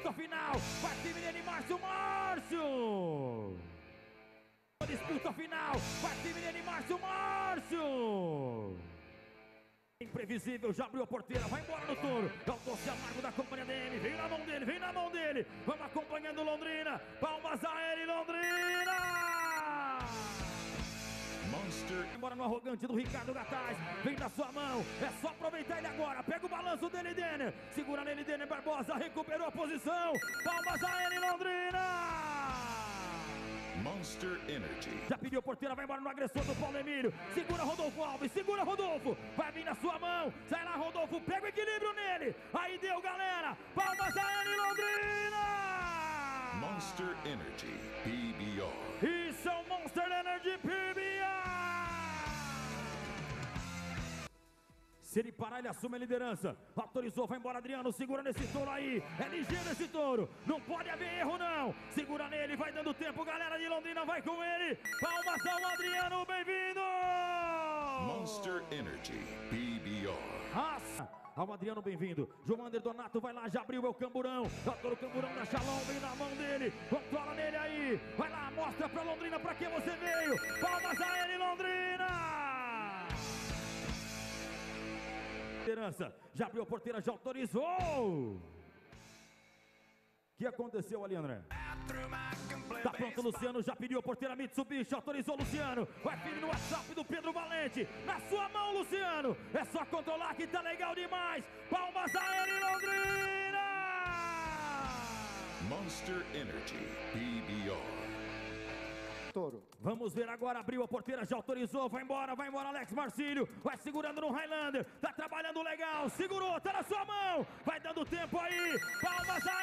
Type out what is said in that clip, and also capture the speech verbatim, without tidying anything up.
disputa final. Vai time dele, Márcio, Márcio. Disputa final. Vai time dele, Márcio, Márcio. Imprevisível, já abriu a porteira, vai embora no touro. É o doce amargo da companhia dele. Vem na mão dele, vem na mão dele. Vamos acompanhando Londrina. Palmas a ele, Londrina. Monster. Embora no arrogante do Ricardo Gataz. Vem na sua mão, é só aproveitar ele agora. Pega o balanço dele, Denner. Segura nele, Denner Barbosa. Recuperou a posição. Palmas a ele, Londrina. Monster Energy. Já pediu a porteira, vai embora no agressor do Paulo Emílio. Segura Rodolfo Alves, segura Rodolfo. Vai vir na sua mão, sai lá Rodolfo, pega o equilíbrio nele. Aí deu, galera. Palmas a ele, Londrina. Monster Energy P B R. Isso é o Monster Energy P B R. Se ele parar, ele assume a liderança. Autorizou, vai embora Adriano, segura nesse touro aí. É ligeiro esse touro, não pode haver erro não. Segura nele, vai dando tempo, galera de Londrina, vai com ele. Palmas ao Adriano, bem-vindo. Monster Energy P B R. Raça, ao Adriano, bem-vindo. Joander Donato vai lá, já abriu o camburão. Adoro o camburão da Shalom, vem na mão dele. Controla nele aí, vai lá, mostra pra Londrina pra que você veio. Palmas a ele, Londrina. Liderança, já abriu a porteira, já autorizou. O que aconteceu ali, André? Tá pronto, Luciano, já pediu a porteira Mitsubishi, autorizou Luciano. Vai firme no WhatsApp do Pedro Valente. Na sua mão, Luciano. É só controlar que tá legal demais. Palmas a ele, Londrina. Monster Energy P B R. Touro. Vamos ver agora, abriu a porteira, já autorizou, vai embora, vai embora Alex Marcílio, vai segurando no Highlander, tá trabalhando legal, segurou, tá na sua mão, vai dando tempo aí, palmas a